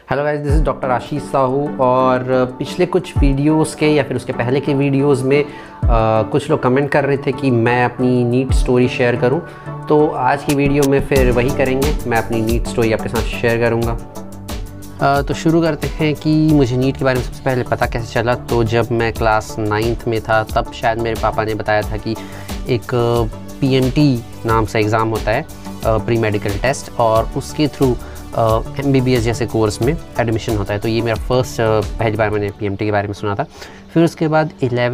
Hello guys, this is doctor Ashish Sahu. और पिछले कुछ वीडियोस के या फिर उसके पहले के वीडियोस में कुछ लोग कमेंट कर रहे थे कि मैं अपनी नीट स्टोरी शेयर करूं, तो आज की वीडियो में फिर वही करेंगे। मैं अपनी नीट स्टोरी आपके साथ शेयर करूंगा। तो शुरू करते हैं कि मुझे नीट के बारे में सबसे पहले पता कैसे चला। तो जब मैं क्लास 9th में था तब शायद मेरे पापा ने बताया था कि एक PMT नाम से एग्ज़ाम होता है, प्री मेडिकल टेस्ट, और उसके थ्रू MBBS जैसे कोर्स में एडमिशन होता है। तो ये मेरा फर्स्ट पहली बार मैंने PMT के बारे में सुना था। फिर उसके बाद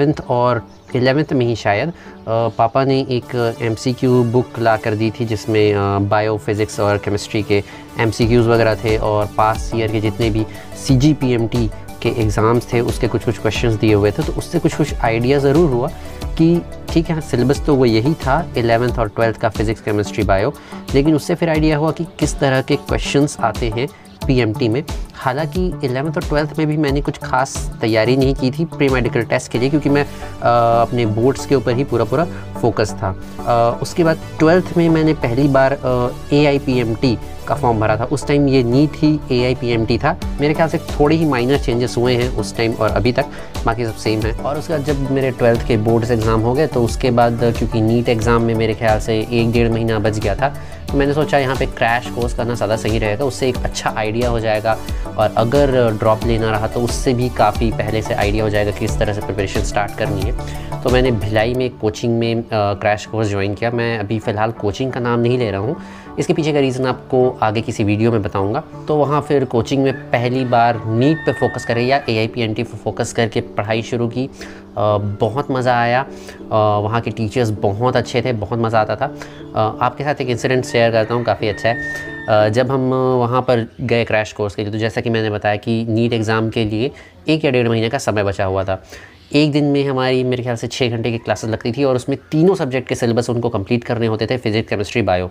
11th में ही शायद पापा ने एक MCQ बुक ला कर दी थी जिसमें बायो फिज़िक्स और केमिस्ट्री के MCQs वगैरह थे, और पास्ट ईयर के जितने भी CGPMT के एग्ज़ाम्स थे उसके कुछ क्वेश्चंस दिए हुए थे। तो उससे कुछ आइडिया ज़रूर हुआ कि ठीक है, सिलेबस तो वो यही था 11th और 12th का फिज़िक्स केमिस्ट्री बायो, लेकिन उससे फिर आइडिया हुआ कि किस तरह के क्वेश्चंस आते हैं PMT में। हालांकि 11th और 12th में भी मैंने कुछ खास तैयारी नहीं की थी प्री मेडिकल टेस्ट के लिए, क्योंकि मैं अपने बोर्ड्स के ऊपर ही पूरा फोकस था। उसके बाद 12th में मैंने पहली बार AIPMT का फॉर्म भरा था। उस टाइम ये नीट ही AIPMT था। मेरे ख्याल से थोड़ी ही माइनर चेंजेस हुए हैं उस टाइम और अभी तक, बाकी सब सेम है। और उसके बाद जब मेरे 12th के बोर्ड्स एग्ज़ाम हो गए तो उसके बाद क्योंकि नीट एग्ज़ाम में मेरे ख्याल से 1-1.5 महीना बच गया था, तो मैंने सोचा यहाँ पे क्रैश कोर्स करना ज़्यादा सही रहेगा। उससे एक अच्छा आइडिया हो जाएगा, और अगर ड्रॉप लेना रहा तो उससे भी काफ़ी पहले से आइडिया हो जाएगा कि किस तरह से प्रिपरेशन स्टार्ट करनी है। तो मैंने भिलाई में कोचिंग में क्रैश कोर्स ज्वाइन किया। मैं अभी फ़िलहाल कोचिंग का नाम नहीं ले रहा हूँ, इसके पीछे का रीज़न आपको आगे किसी वीडियो में बताऊंगा। तो वहाँ फिर कोचिंग में पहली बार नीट पे फोकस करें या AIPMT पे फोकस करके पढ़ाई शुरू की। बहुत मज़ा आया। वहाँ के टीचर्स बहुत अच्छे थे, बहुत मज़ा आता था। आपके साथ एक इंसिडेंट शेयर करता हूँ, काफ़ी अच्छा है। जब हम वहाँ पर गए क्रैश कोर्स के लिए, तो जैसा कि मैंने बताया कि नीट एग्ज़ाम के लिए 1 या 1.5 महीने का समय बचा हुआ था। एक दिन में हमारी मेरे ख्याल से 6 घंटे की क्लासेस लगती थी, और उसमें तीनों सब्जेक्ट के सिलेबस उनको कंप्लीट करने होते थे, फिज़िक्स केमिस्ट्री बायो।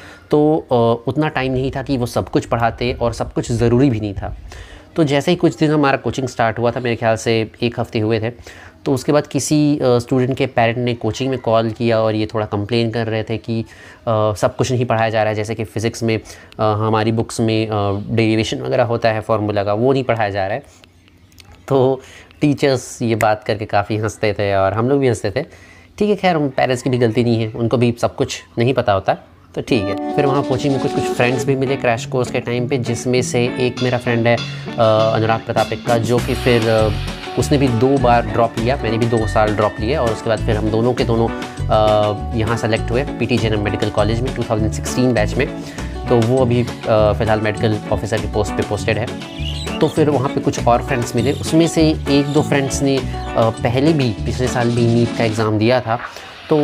तो उतना टाइम नहीं था कि वो सब कुछ पढ़ाते, और सब कुछ ज़रूरी भी नहीं था। तो जैसे ही कुछ दिन हमारा कोचिंग स्टार्ट हुआ था, मेरे ख्याल से 1 हफ़्ते हुए थे, तो उसके बाद किसी स्टूडेंट के पेरेंट ने कोचिंग में कॉल किया और ये थोड़ा कंप्लेन कर रहे थे कि सब कुछ नहीं पढ़ाया जा रहा है। जैसे कि फ़िज़िक्स में हमारी बुक्स में डेरिवेशन वगैरह होता है फार्मूला का, वो नहीं पढ़ाया जा रहा है। तो टीचर्स ये बात करके काफ़ी हंसते थे और हम लोग भी हंसते थे। ठीक है, खैर पेरेंट्स की भी गलती नहीं है, उनको भी सब कुछ नहीं पता होता, तो ठीक है। फिर वहाँ कोचिंग में कुछ फ्रेंड्स भी मिले क्रैश कोर्स के टाइम पे, जिसमें से एक मेरा फ्रेंड है अनुराग प्रताप का, जो कि फिर उसने भी 2 बार ड्रॉप लिया, मैंने भी 2 साल ड्रॉप लिया। और उसके बाद फिर हम दोनों के दोनों यहाँ सेलेक्ट हुए PTJNM मेडिकल कॉलेज में 2016 बैच में। तो वो अभी फ़िलहाल मेडिकल ऑफिसर की पोस्ट पे पोस्टेड है। तो फिर वहाँ पे कुछ और फ्रेंड्स मिले, उसमें से 1-2 फ्रेंड्स ने पहले भी पिछले साल भी नीट का एग्ज़ाम दिया था। तो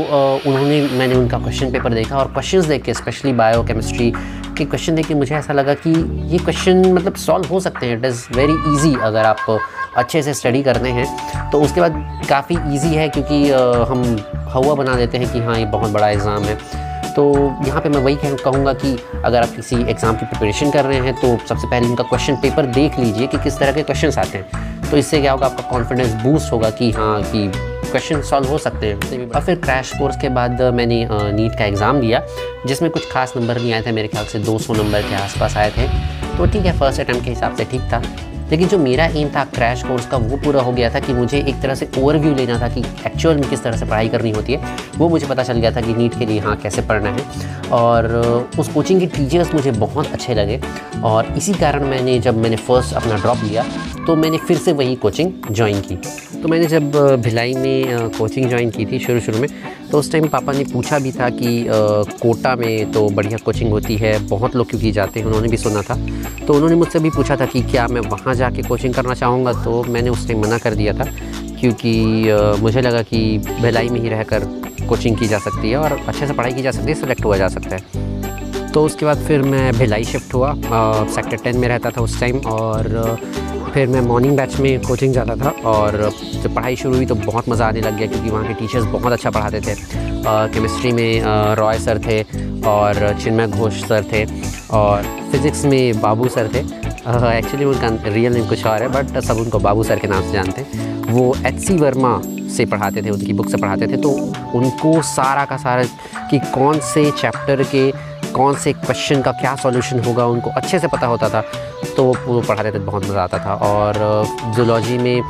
मैंने उनका क्वेश्चन पेपर देखा, और क्वेश्चंस देख के, स्पेशली बायो केमिस्ट्री के क्वेश्चन देख के मुझे ऐसा लगा कि ये क्वेश्चन मतलब सॉल्व हो सकते हैं। इट इज़ वेरी इजी अगर आप अच्छे से स्टडी करते हैं। तो उसके बाद काफ़ी इजी है, क्योंकि हम हवा बना देते हैं कि हाँ ये बहुत बड़ा एग्ज़ाम है। तो यहाँ पे मैं वही कहूँगा कि अगर आप किसी एग्ज़ाम की प्रिपरेशन कर रहे हैं तो सबसे पहले उनका क्वेश्चन पेपर देख लीजिए कि किस तरह के क्वेश्चंस आते हैं। तो इससे क्या होगा, आपका कॉन्फिडेंस बूस्ट होगा कि हाँ कि क्वेश्चन सॉल्व हो सकते हैं। और फिर क्रैश कोर्स के बाद मैंने नीट का एग्ज़ाम दिया, जिसमें कुछ खास नंबर नहीं आए थे, मेरे ख्याल से 200 नंबर के आसपास आए थे। तो ठीक है, फर्स्ट अटैम्प्ट के हिसाब से ठीक था। लेकिन जो मेरा एम था क्रैश कोर्स का, वो पूरा हो गया था कि मुझे एक तरह से ओवरव्यू लेना था कि एक्चुअल में किस तरह से पढ़ाई करनी होती है। वो मुझे पता चल गया था कि नीट के लिए हाँ कैसे पढ़ना है। और उस कोचिंग के टीचर्स मुझे बहुत अच्छे लगे, और इसी कारण जब मैंने फ़र्स्ट अपना ड्रॉप लिया तो मैंने फिर से वही कोचिंग ज्वाइन की। तो मैंने जब भिलाई में कोचिंग ज्वाइन की थी शुरू में, तो उस टाइम पापा ने पूछा भी था कि कोटा में तो बढ़िया कोचिंग होती है, बहुत लोग क्योंकि जाते हैं, उन्होंने भी सुना था। तो उन्होंने मुझसे भी पूछा था कि क्या मैं वहाँ जाके कोचिंग करना चाहूँगा। तो मैंने उस टाइम मना कर दिया था, क्योंकि मुझे लगा कि भिलाई में ही रहकर कोचिंग की जा सकती है और अच्छे से पढ़ाई की जा सकती है, सेलेक्ट हुआ जा सकता है। तो उसके बाद फिर मैं भिलाई शिफ्ट हुआ, सेक्टर 10 में रहता था उस टाइम, और फिर मैं मॉर्निंग बैच में कोचिंग जाता था। और जब पढ़ाई शुरू हुई तो बहुत मज़ा आने लग गया, क्योंकि वहाँ के टीचर्स बहुत अच्छा पढ़ाते थे। केमिस्ट्री में रॉय सर थे, और चिन्मय घोष सर थे, और फिज़िक्स में बाबू सर थे। एक्चुअली उनका रियल नेम कुछ और है, बट सब उनको बाबू सर के नाम से जानते हैं। वो HC वर्मा से पढ़ाते थे, उनकी बुक से पढ़ाते थे। तो उनको सारा का सारा कि कौन से चैप्टर के कौन से क्वेश्चन का क्या सॉल्यूशन होगा उनको अच्छे से पता होता था, तो वो पढ़ाते थे, बहुत मज़ा आता था। और जूलॉजी में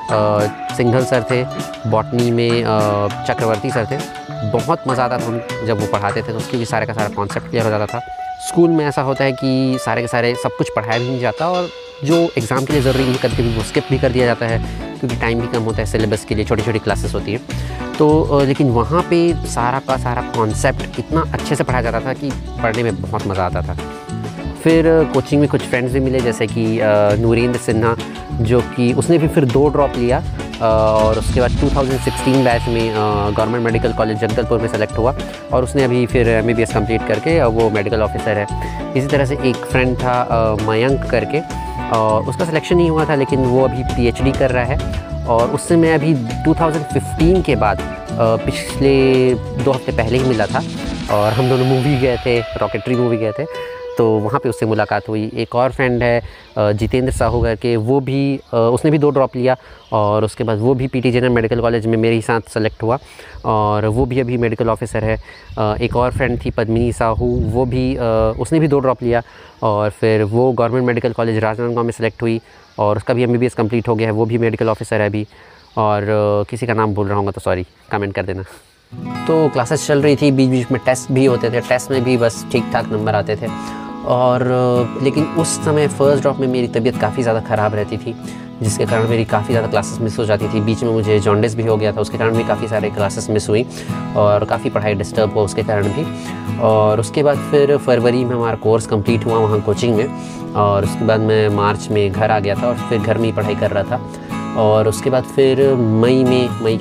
सिंघल सर थे, बॉटनी में चक्रवर्ती सर थे। बहुत मज़ा आता था जब वो पढ़ाते थे, तो उसकी भी सारे का सारा कॉन्सेप्ट क्लियर हो जाता था। स्कूल में ऐसा होता है कि सारे के सारे सब कुछ पढ़ाया भी नहीं जाता, और जो एग्ज़ाम के लिए ज़रूरी नहीं, कभी कभी वो स्किप भी कर दिया जाता है क्योंकि टाइम भी कम होता है, सिलेबस के लिए छोटी छोटी क्लासेस होती हैं। तो लेकिन वहाँ पे सारा का सारा कॉन्सेप्ट इतना अच्छे से पढ़ाया जाता था कि पढ़ने में बहुत मज़ा आता था। फिर कोचिंग में कुछ फ्रेंड्स भी मिले, जैसे कि नूरेंद्र सिन्हा, जो कि उसने भी फिर 2 ड्रॉप लिया और उसके बाद 2016 बैच में गवर्नमेंट मेडिकल कॉलेज जगदलपुर में सेलेक्ट हुआ, और उसने अभी फिर MBBS कंप्लीट करके वो मेडिकल ऑफिसर है। इसी तरह से एक फ्रेंड था मयंक करके, उसका सिलेक्शन नहीं हुआ था लेकिन वो अभी PhD कर रहा है। और उससे मैं अभी 2015 के बाद पिछले 2 हफ्ते पहले ही मिला था, और हम दोनों मूवी गए थे, रॉकेटरी मूवी गए थे, तो वहाँ पे उससे मुलाकात हुई। एक और फ्रेंड है जितेंद्र साहू करके, वो भी उसने भी 2 ड्रॉप लिया, और उसके बाद वो भी PTJNM मेडिकल कॉलेज में मेरे ही साथ सेलेक्ट हुआ, और वो भी अभी मेडिकल ऑफिसर है। एक और फ्रेंड थी पद्मिनी साहू, वो भी उसने भी 2 ड्रॉप लिया, और फिर वो गवर्नमेंट मेडिकल कॉलेज राजनांदगांव में सेलेक्ट हुई, और उसका भी MBBS कंप्लीट हो गया है, वो भी मेडिकल ऑफिसर है अभी। और किसी का नाम भूल रहा हूँ तो सॉरी, कमेंट कर देना। तो क्लासेस चल रही थी, बीच बीच में टेस्ट भी होते थे, टेस्ट में भी बस ठीक ठाक नंबर आते थे। और लेकिन उस समय फ़र्स्ट ड्रॉप में मेरी तबीयत काफ़ी ज़्यादा ख़राब रहती थी, जिसके कारण मेरी काफ़ी ज़्यादा क्लासेस मिस हो जाती थी। बीच में मुझे जॉन्डिस भी हो गया था, उसके कारण भी काफ़ी सारे क्लासेस मिस हुई, और काफ़ी पढ़ाई डिस्टर्ब हुआ उसके कारण भी। और उसके बाद फिर फरवरी में हमारा कोर्स कंप्लीट हुआ वहाँ कोचिंग में, और उसके बाद मैं मार्च में घर आ गया था, और फिर घर में ही पढ़ाई कर रहा था। और उसके बाद फिर मई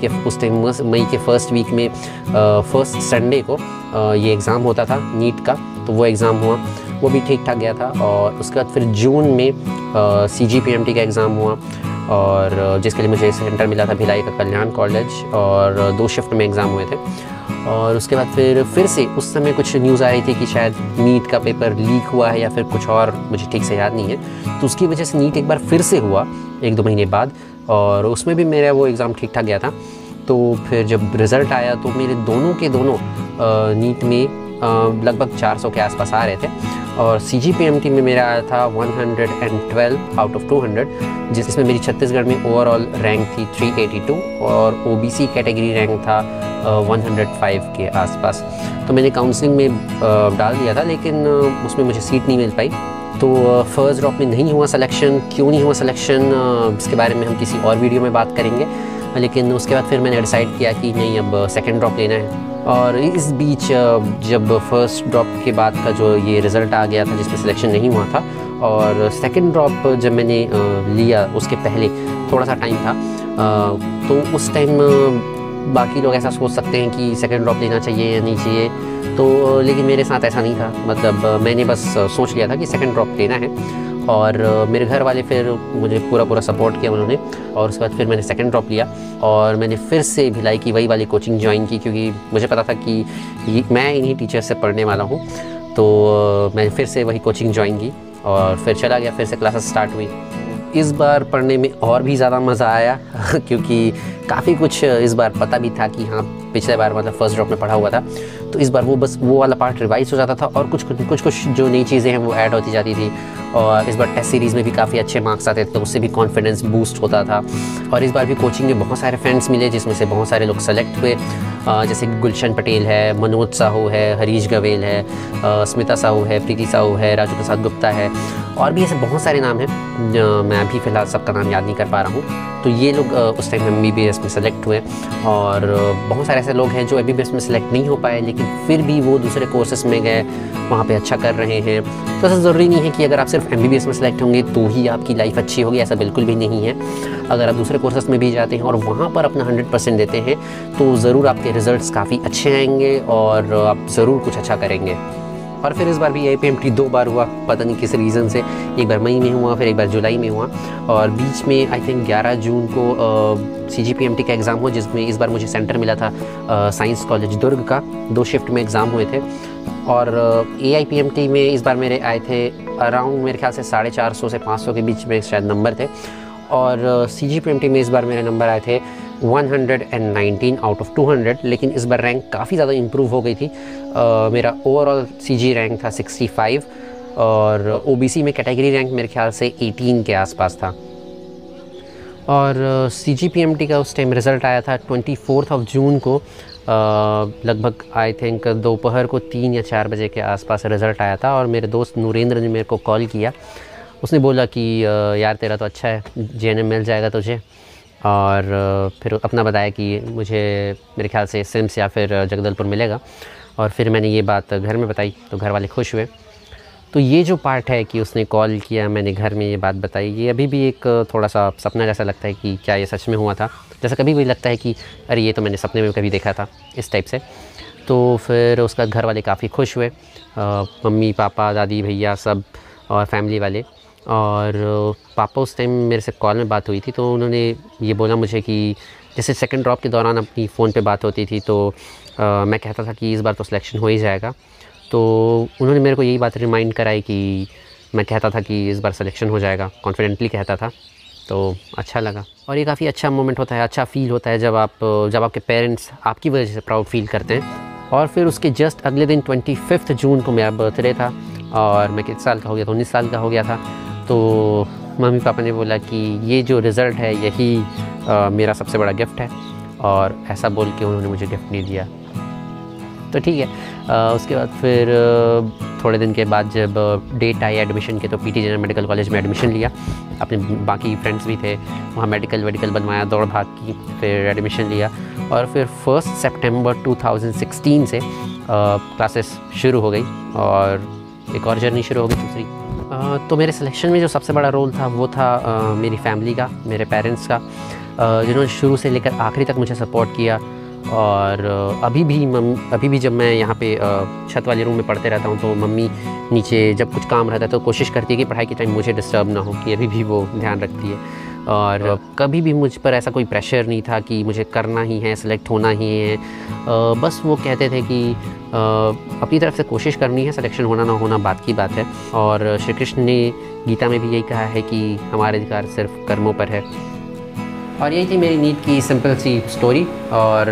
के फर्स्ट वीक में फर्स्ट संडे को ये एग्ज़ाम होता था नीट का, तो वो एग्ज़ाम हुआ, वो भी ठीक ठाक गया था। और उसके बाद फिर जून में CGPMT का एग्ज़ाम हुआ, और जिसके लिए मुझे सेंटर मिला था भिलाई का कल्याण कॉलेज, और 2 शिफ्ट में एग्ज़ाम हुए थे। और उसके बाद फिर से उस समय कुछ न्यूज़ आ रही थी कि शायद नीट का पेपर लीक हुआ है या फिर कुछ और, मुझे ठीक से याद नहीं है। तो उसकी वजह से नीट एक बार फिर से हुआ 1-2 महीने बाद, और उसमें भी मेरा वो एग्ज़ाम ठीक ठाक गया था। तो फिर जब रिज़ल्ट आया तो मेरे दोनों के दोनों नीट में लगभग 400 के आसपास आ रहे थे, और CGPMT में मेरा आया था 112 आउट ऑफ 200, जिसमें मेरी छत्तीसगढ़ में ओवरऑल रैंक थी 382, और OBC कैटेगरी रैंक था 105 के आसपास। तो मैंने काउंसलिंग में डाल दिया था, लेकिन उसमें मुझे सीट नहीं मिल पाई। तो फर्स्ट ड्रॉप में नहीं हुआ सिलेक्शन। क्यों नहीं हुआ सिलेक्शन, इसके बारे में हम किसी और वीडियो में बात करेंगे। लेकिन उसके बाद फिर मैंने डिसाइड किया कि नहीं, अब सेकंड ड्रॉप लेना है। और इस बीच जब फर्स्ट ड्रॉप के बाद का जो ये रिज़ल्ट आ गया था जिसमें सिलेक्शन नहीं हुआ था, और सेकंड ड्रॉप जब मैंने लिया उसके पहले थोड़ा सा टाइम था, तो उस टाइम बाकी लोग ऐसा सोच सकते हैं कि सेकंड ड्रॉप लेना चाहिए या नहीं चाहिए, तो लेकिन मेरे साथ ऐसा नहीं था। मतलब मैंने बस सोच लिया था कि सेकंड ड्रॉप लेना है, और मेरे घर वाले फिर मुझे पूरा सपोर्ट किया उन्होंने। और उसके बाद फिर मैंने सेकंड ड्रॉप लिया, और मैंने फिर से भिलाई की वही वाली कोचिंग ज्वाइन की, क्योंकि मुझे पता था कि मैं इन्हीं टीचर से पढ़ने वाला हूँ। तो मैंने फिर से वही कोचिंग ज्वाइन की, और फिर चला गया, फिर से क्लासेस स्टार्ट हुई। इस बार पढ़ने में और भी ज़्यादा मज़ा आया क्योंकि काफ़ी कुछ इस बार पता भी था कि हाँ, पिछले बार मतलब फर्स्ट ड्रॉप में पढ़ा हुआ था, तो इस बार वो वाला पार्ट रिवाइज हो जाता था, और कुछ जो नई चीज़ें हैं वो ऐड होती जाती थी। और इस बार टेस्ट सीरीज़ में भी काफ़ी अच्छे मार्क्स आते थे, तो उससे भी कॉन्फिडेंस बूस्ट होता था। और इस बार भी कोचिंग में बहुत सारे फ्रेंड्स मिले, जिसमें से बहुत सारे लोग सेलेक्ट हुए, जैसे गुलशन पटेल है, मनोज साहू है, हरीश गवेल है, स्मिता साहू है, प्रीति साहू है, राजू प्रसाद गुप्ता है, और भी ऐसे बहुत सारे नाम हैं। मैं अभी फ़िलहाल सबका नाम याद नहीं कर पा रहा हूँ। तो ये लोग उस टाइम MBBS में सेलेक्ट हुए, और बहुत सारे ऐसे लोग हैं जो MBBS में सेलेक्ट नहीं हो पाए, लेकिन फिर भी वो दूसरे कोर्सेस में गए, वहाँ पे अच्छा कर रहे हैं। तो ऐसा ज़रूरी नहीं है कि अगर आप सिर्फ MBBS में सेलेक्ट होंगे तो ही आपकी लाइफ अच्छी होगी, ऐसा बिल्कुल भी नहीं है। अगर आप दूसरे कोर्सेस में भी जाते हैं और वहाँ पर अपना 100% देते हैं, तो ज़रूर आपके रिज़ल्ट्स काफ़ी अच्छे आएंगे, और आप ज़रूर कुछ अच्छा करेंगे। और फिर इस बार भी AIPMT 2 बार हुआ, पता नहीं किस रीज़न से। एक बार मई में हुआ, फिर एक बार जुलाई में हुआ, और बीच में आई थिंक 11 जून को CGPMT का एग्ज़ाम हुआ, जिसमें इस बार मुझे सेंटर मिला था साइंस कॉलेज दुर्ग का। 2 शिफ्ट में एग्ज़ाम हुए थे, और AIPMT में इस बार मेरे आए थे अराउंड मेरे ख्याल से 450 से 500 के बीच में शायद नंबर थे, और CGPMT में इस बार मेरे नंबर आए थे 119 आउट ऑफ 200, लेकिन इस बार रैंक काफ़ी ज़्यादा इम्प्रूव हो गई थी। मेरा ओवरऑल सीजी रैंक था 65 और ओबीसी में कैटेगरी रैंक मेरे ख्याल से 18 के आसपास था। और CGPMT का उस टाइम रिज़ल्ट आया था 24 जून को, लगभग आई थिंक दोपहर को 3 या 4 बजे के आसपास रिज़ल्ट आया था। और मेरे दोस्त नूरेंद्र ने मेरे को कॉल किया, उसने बोला कि यार तेरा तो अच्छा है, JNM मिल जाएगा तुझे। और फिर अपना बताया कि मुझे मेरे ख्याल से सिम्स या फिर जगदलपुर मिलेगा। और फिर मैंने ये बात घर में बताई तो घर वाले खुश हुए। तो ये जो पार्ट है कि उसने कॉल किया, मैंने घर में ये बात बताई, ये अभी भी एक थोड़ा सा सपना जैसा लगता है कि क्या ये सच में हुआ था। जैसा कभी भी लगता है कि अरे ये तो मैंने सपने में कभी देखा था, इस टाइप से। तो फिर उसका घर वाले काफ़ी खुश हुए, मम्मी पापा दादी भैया सब और फैमिली वाले। और पापा उस टाइम मेरे से कॉल में बात हुई थी तो उन्होंने ये बोला मुझे कि जैसे सेकंड ड्रॉप के दौरान अपनी फ़ोन पे बात होती थी तो मैं कहता था कि इस बार तो सिलेक्शन हो ही जाएगा। तो उन्होंने मेरे को यही बात रिमाइंड कराई कि मैं कहता था कि इस बार सिलेक्शन हो जाएगा, कॉन्फिडेंटली कहता था। तो अच्छा लगा और ये काफ़ी अच्छा मोमेंट होता है, अच्छा फ़ील होता है जब आपके पेरेंट्स आपकी वजह से प्राउड फील करते हैं। और फिर उसके जस्ट अगले दिन 25 जून को मेरा बर्थडे था और मैं कितने साल का हो गया था, 19 साल का हो गया था। तो मम्मी पापा ने बोला कि ये जो रिज़ल्ट है यही मेरा सबसे बड़ा गिफ्ट है, और ऐसा बोल के उन्होंने मुझे गिफ्ट नहीं दिया। तो ठीक है। उसके बाद फिर थोड़े दिन के बाद जब डेट आई एडमिशन के तो PT जनरल मेडिकल कॉलेज में एडमिशन लिया। अपने बाकी फ्रेंड्स भी थे, वहाँ मेडिकल बनवाया, दौड़ भाग की, फिर एडमिशन लिया। और फिर 1 सितंबर 2016 से क्लासेस शुरू हो गई और एक और जर्नी शुरू हो गई दूसरी। तो मेरे सिलेक्शन में जो सबसे बड़ा रोल था वो था मेरी फैमिली का, मेरे पेरेंट्स का, जिन्होंने शुरू से लेकर आखिरी तक मुझे सपोर्ट किया। और अभी भी जब मैं यहाँ पे छत वाले रूम में पढ़ते रहता हूँ तो मम्मी नीचे जब कुछ काम रहता है तो कोशिश करती है कि पढ़ाई के टाइम मुझे डिस्टर्ब ना हो, कि अभी भी वो ध्यान रखती है। और कभी भी मुझ पर ऐसा कोई प्रेशर नहीं था कि मुझे करना ही है, सेलेक्ट होना ही है। बस वो कहते थे कि अपनी तरफ से कोशिश करनी है, सिलेक्शन होना ना होना बात की बात है। और श्री कृष्ण ने गीता में भी यही कहा है कि हमारे अधिकार सिर्फ कर्मों पर है। और यही थी मेरी नीट की सिंपल सी स्टोरी। और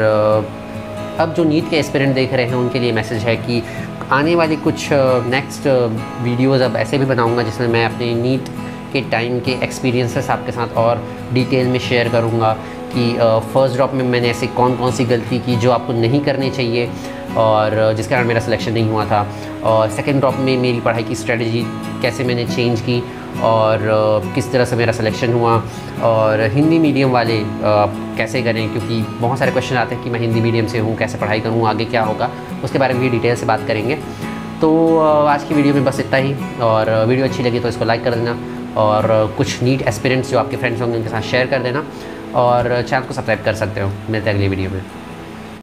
अब जो नीट के एस्पिरेंट देख रहे हैं उनके लिए मैसेज है कि आने वाली कुछ नेक्स्ट वीडियोज़ अब ऐसे भी बनाऊंगा जिसमें मैं अपने नीट के टाइम के एक्सपीरियंसेस आपके साथ और डिटेल में शेयर करूंगा कि फ़र्स्ट ड्रॉप में मैंने ऐसी कौन सी गलती की जो आपको नहीं करनी चाहिए और जिस कारण मेरा सिलेक्शन नहीं हुआ था। और सेकेंड ड्रॉप में मेरी पढ़ाई की स्ट्रेटजी कैसे मैंने चेंज की और किस तरह से मेरा सिलेक्शन हुआ। और हिंदी मीडियम वाले कैसे करें, क्योंकि बहुत सारे क्वेश्चन आते हैं कि मैं हिंदी मीडियम से हूँ, कैसे पढ़ाई करूँ, आगे क्या होगा, उसके बारे में भी डिटेल से बात करेंगे। तो आज की वीडियो में बस इतना ही। और वीडियो अच्छी लगी तो इसको लाइक कर देना और कुछ नीट एस्पिरेंट्स जो आपके फ्रेंड्स होंगे उनके साथ शेयर कर देना और चैनल को सब्सक्राइब कर सकते हो। मिलते हैं अगली वीडियो में।